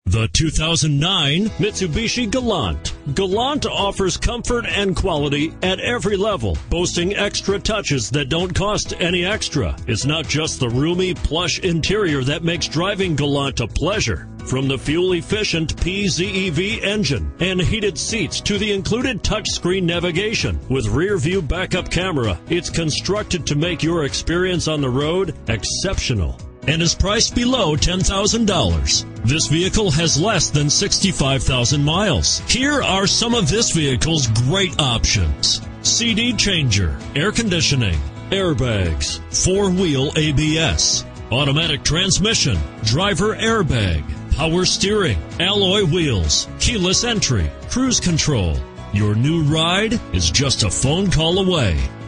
The 2009 Mitsubishi Galant. Galant offers comfort and quality at every level, boasting extra touches that don't cost any extra. It's not just the roomy, plush interior that makes driving Galant a pleasure. From the fuel-efficient PZEV engine and heated seats to the included touchscreen navigation with rear-view backup camera, it's constructed to make your experience on the road exceptional and is priced below $10,000. This vehicle has less than 65,000 miles. Here are some of this vehicle's great options: CD changer, air conditioning, airbags, four-wheel ABS, automatic transmission, driver airbag, power steering, alloy wheels, keyless entry, cruise control. Your new ride is just a phone call away.